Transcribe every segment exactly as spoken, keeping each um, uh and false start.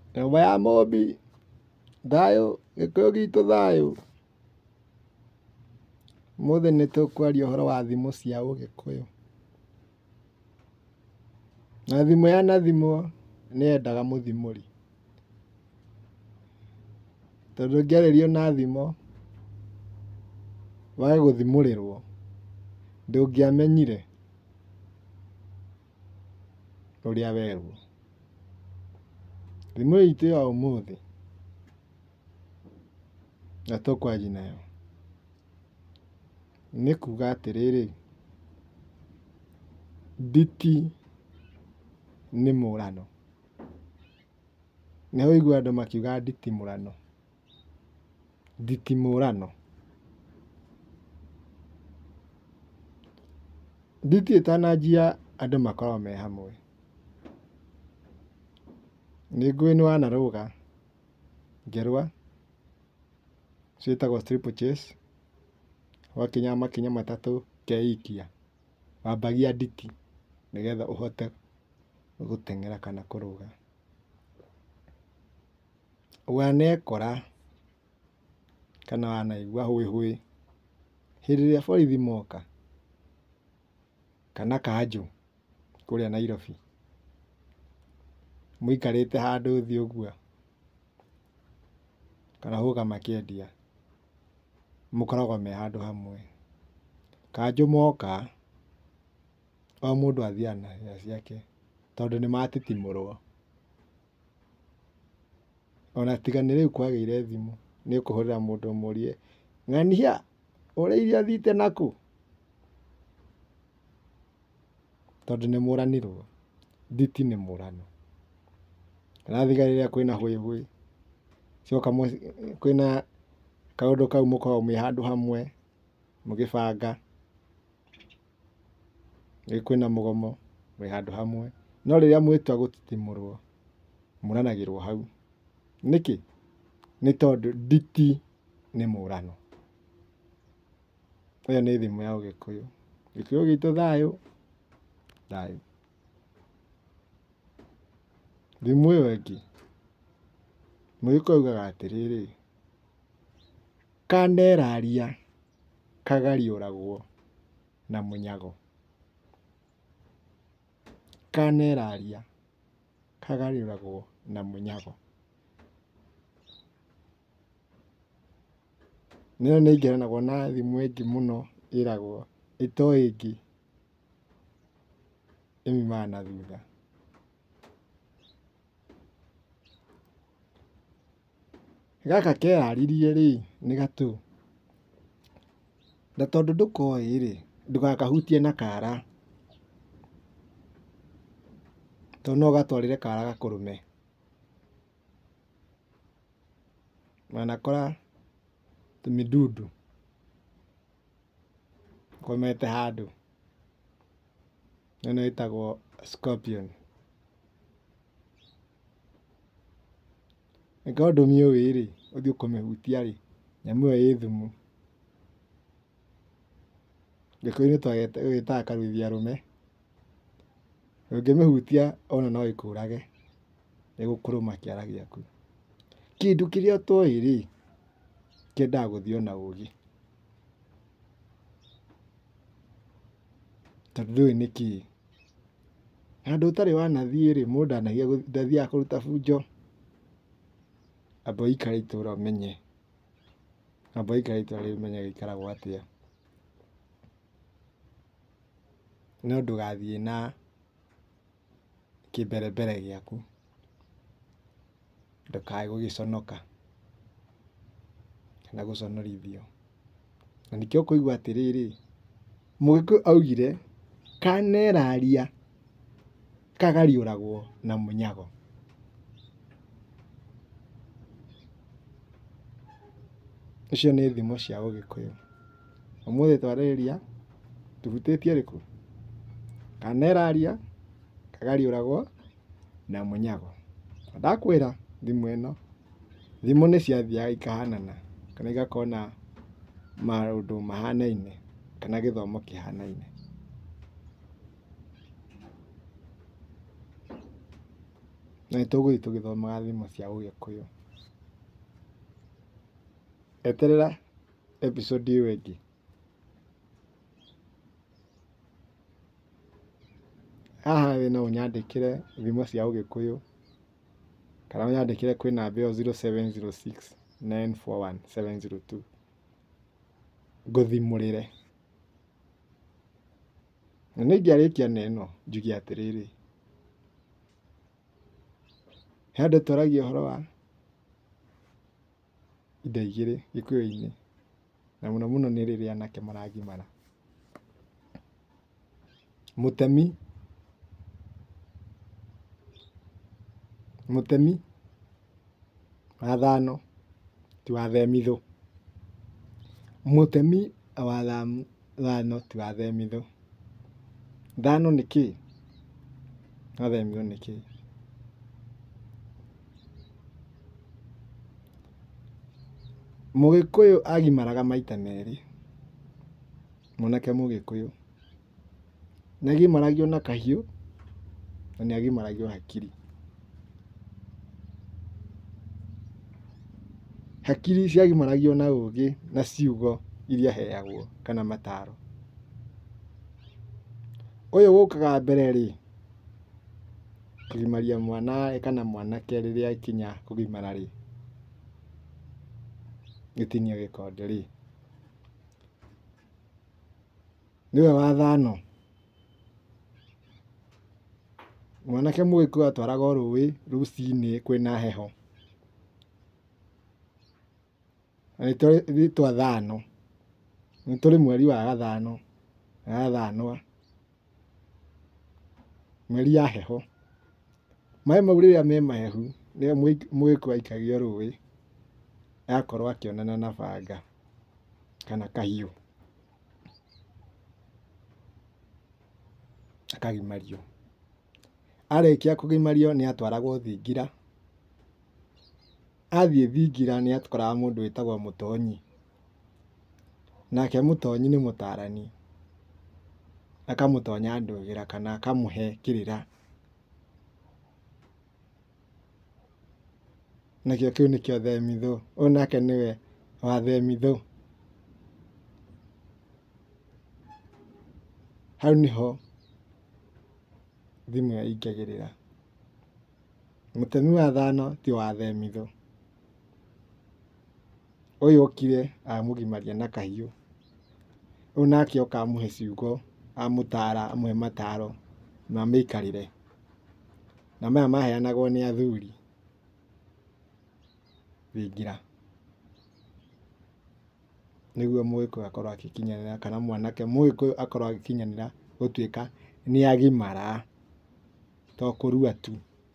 Nyũmba ya Mũmbi, thayũ, Gĩkũyũ gitũ thayũ. Ũmũthĩ nĩtũkwaria ũhoro wa thimo cia Ũgĩkũyũ. Na thimo yanathimwo nĩyendaga mũthimũri. Tondũ ũngĩarĩrio na thimo wage gũthimũrĩrwo ndũngĩamenyire ũrĩa werwo. Thimo itũ ya ũmũthĩ na tũkwanjia nayo nĩ kuga atĩrĩrĩ, nditi nĩ mũrano. Nĩ waigua andũ makiuga nditimũrano, nditimũrano. Nditi ĩtananjia andũ makoragwo me hamwe. Nĩngũĩ nĩwanarũga ngĩrũa ciĩtagwo triple chase, wakinya makinya matatũ keikia, wambagia nditi nĩgetha ũhote gũteng'era kana kũrũga. Wanekora kana wanaigua hũĩhũĩ hĩndĩ ĩrĩa borithi moka kana kanjũ kũrĩa Nairobi, mũikarĩte handũ thĩ ũguo kana hũga makĩendia, mũkoragwo me handũ hamwe. Kanjũ moka o mũndũ athiaga na hĩa ciake tondũ nĩmatitimũrwo. Ona tiga nĩ rĩu kwagĩire thimũ, nĩũkũhũrĩra mũndũ ũmũrie ng'ania ũrĩire athiĩte nakũ, tondũ nĩmũranirwo. Nditi nĩ mũrano. Na thiga rĩrĩa kwĩna hũĩhũĩ, cioka kwĩna kaũndũ kau mũkoragwo mwĩ handũ hamwe mũgĩbanga, rĩu kwĩna mũgomo mwĩ handũ hamwe, no rĩrĩa mwĩtua gũtitimũrwo mũranagĩrwo hau. Nĩkĩ? Nĩ tondũ nditi nĩ mũrano. Ĩyo nĩ thimo ya Ũgĩkũyũ. Gĩkũyũ gitũ thayũ, thayũ. Thimo ĩyo ĩngĩ, Mũgĩkũyũ augaga atĩrĩrĩ, kaneraria kagariũragwo na mũnyago. Kaneraria kagariũragwo na mũnyago. Nĩyo nĩingĩranagwo na thimo ĩngĩ mũno ĩragwo ĩtoĩ ĩngĩ ĩmiumaga na thutha. Gaka keraririe rĩ nĩ gatũ. Na tondũ ndũkoĩ rĩ, ndũgakahutie na kara, tondũ no ũgatwarĩre kara gakũrũme. Wanakora tũmĩdudu komete handũ, ĩno ĩtagwo scorpion. Angĩkorwo ndũmĩũĩ rĩ, ũthiĩ kũmĩhutia rĩ, nyamũ ĩyo ĩ thumu. Gĩkũyũ-inĩ tũgĩtaga karũithia-arũme. Ũngĩmĩhutia ona no ĩkũrage, ĩgũkũrũma kĩara gĩaku. Kĩndũ kĩrĩa ũtoĩ rĩ, kĩendaga gũthio na ũgĩ. Tondũ ndũĩ nĩ kĩĩ. Handũ ũtarĩ wanathiĩ rĩ, mũndũ ndathiaga kũruta bunjo. Amba ũikare itũra ũmenye. Amba ũikare itũra rĩu ũmenye gĩikaragwo atĩa. No ndũgathiĩ na kĩmberebere gĩaku, ndũkae gũgĩconoka kana gũconorithio. Na nĩkĩo ũkũigua atĩrĩrĩ, Mũgĩkũyũ augire kaneraria kagariũragwo na mũnyago. Icio nĩ thimo cia Ũgĩkũyũ. Ũmũthĩ twarĩrĩria tũhutĩtie rĩkũ? Kaneraria kagariũragwo na mũnyago. Ndakwĩra thimo ĩno, thimo nĩciathiaga ikahanana kana igakorwo na maũndũ mahanaine kana gĩthomo kĩhanaine. na nĩtũgũthiĩ tũgĩthomaga thimo cia Ũgĩkũyũ. Eterera episode ĩyo ĩngĩ. Haha thĩ no ũnyandĩkĩre thimo cia Ũgĩkũyũ kana ũnyandĩkĩre kwĩ namba ĩyo zero seven zero six nine four one seven zero two ngũthimũrĩre. Na nĩingĩarĩkia na ĩno njuge atĩrĩrĩ, he andũ twaragia ũhoro wa indo igĩrĩ Gĩkũyũ-inĩ, na mũno mũno nĩ rĩrĩa anake maragimara. Mũtemi mũtemi wa thano ti wa themithũ. Mũtemi wa thano ti wa themithũ. Thano nĩ kĩĩ? Na themithũ nĩ kĩĩ? Mũgĩkũyũ agimaraga maita merĩ. Mwanake Mũgĩkũyũ nĩagimaragio na kahiũ na nĩagimaragio hakiri. Hakiri ciagimaragio na ũgĩ na ciugo iria aheagwo kana mataro. Ũyũ gũkaga mbere rĩ, kũgimaria mwana kana mwanake rĩrĩa akinya kũgimara rĩ, gĩtinia gĩkonde rĩ, nĩwe wa thano. Mwanake Mũgĩkũyũ atwaragwo rũĩ rũcinĩ kwĩna heho. Na nĩ twa thano, nĩ tũrĩ mweri wa gathano na gathanwa, mweri ya heho. Maĩ mau rĩrĩa me mahehu nĩyo Mũgĩkũyũ aikagio rũĩ, agakorwo akĩonana na banga kana kahiũ akagimario. Arĩkia kũgimario nĩ atwaragwo thingira. Athiĩ thingira nĩ atũkoraga mũndũ wĩtagwo mũtonyi. Nake mũtonyi nĩ mũtarani, akamũtonya ndũgĩra kana akamũhe kĩrĩra. Nakĩo kĩu nĩkĩo themithũ. Ũyũ nake nĩwe wa themithũ. Hau nĩho thimo ĩingagĩrĩra. Mũtemi wa thano ti wa themithũ. Ũyũ okire amũgimaria na kahiũ. Ũyũ nake oka amũhe ciugo, amũtara, amũhe mataro na mĩikarĩre. Na maya maheanagwo nĩ athuri thingira, nĩguo Mũgĩkũyũ akorwo agĩkinyanĩra kana mwanake Mũgĩkũyũ akorwo agĩkinyanĩra gũtuĩka nĩagimara, to kũrua tu.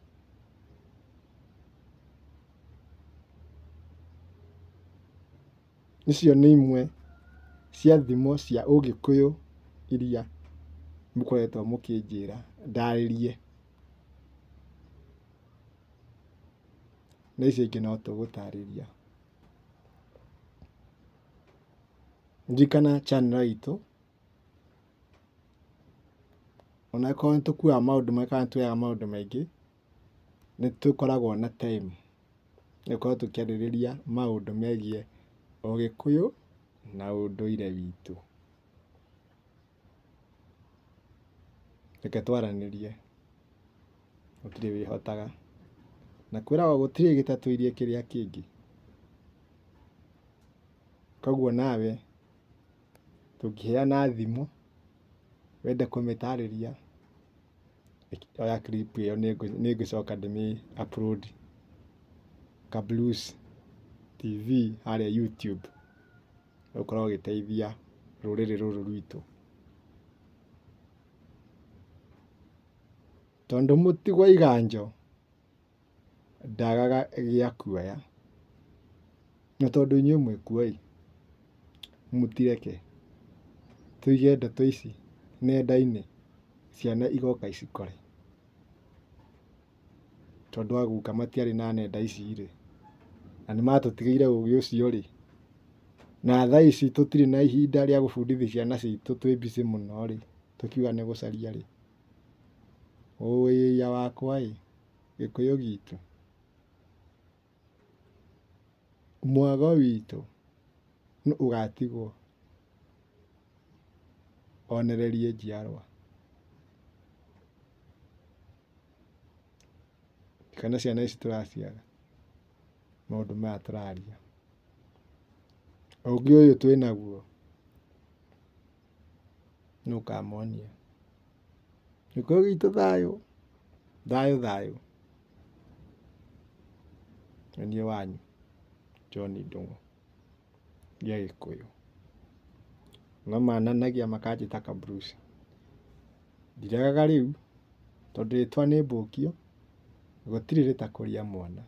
Icio nĩ imwe cia thimo cia Ũgĩkũyũ iria mũkoretwo mũkĩnjĩra ndarĩrie. Na icio ingĩ no tũgũtarĩria. Ririkana channel itũ, onakorwo nĩtũkuaga maũndũ maingĩ kana nĩtuoyaga maũndũ maingĩ, nĩtũkoragwo na time nĩgũkorwo tũkĩarĩrĩria maũndũ megiĩ Ũgĩkũyũ na ũndũire witũ. Reke twaranĩrie, gũtirĩ wĩhotaga, na kwĩragwo gũtirĩ gĩtatũirie kĩrĩa kĩngĩ. Koguo nawe tũngĩheana thimo wende kũmĩtarĩria, oya clip ĩyo nĩngũcoka ndĩmĩ upload Kablues T V harĩa YouTube, ũkorwo ũgĩteithia rũrĩrĩ rũrũ rwitũ. Tondũ mũti wa iganjo ndagaga gĩa kuoya, na tondũ inyuĩ mwĩkuo-ĩ, mũtireke tũige ndeto ici nenda-inĩ, ciana igoka icikore. Tondũ a guka matiarĩ na nenda ici-rĩ, na nĩmatũtigĩire ũgĩ ũcio-rĩ, na thaa ici tũtirĩ na ihinda rĩa gũbundithia ciana citũ, twĩ busy mũno-rĩ, tũkiuga nĩ gũcaria-rĩ, ũĩya wakwa-ĩ, Gĩkũyũ gitũ, mwago witũ ũgatigwo onererie njiarwa, kana ciana ici tũraciara maũndũ maya tũraria. Ũngĩ ũyũ twĩnaguo nĩ ũkamonia. Gĩkũyũ gitũ thayũ, thayũ thayũ. Na niĩ wanyu John Ndung'u gĩa Gĩkũyũ. No mananagia makanjĩta ka Bruce. Ndiregaga rĩu tondũ rĩtwa nĩ mbũkio, gũtirĩ rĩtakũria mwana.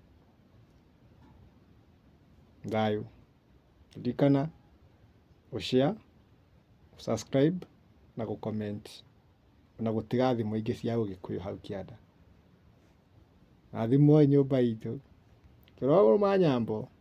Thayũ. Ririkana gũ-share, gũ-subscribe na gũ-comment na gũtiga thimo ingĩ cia Ũgĩkũyũ hau kĩanda. Na thimo nyũmba itũ tũroma nyambo.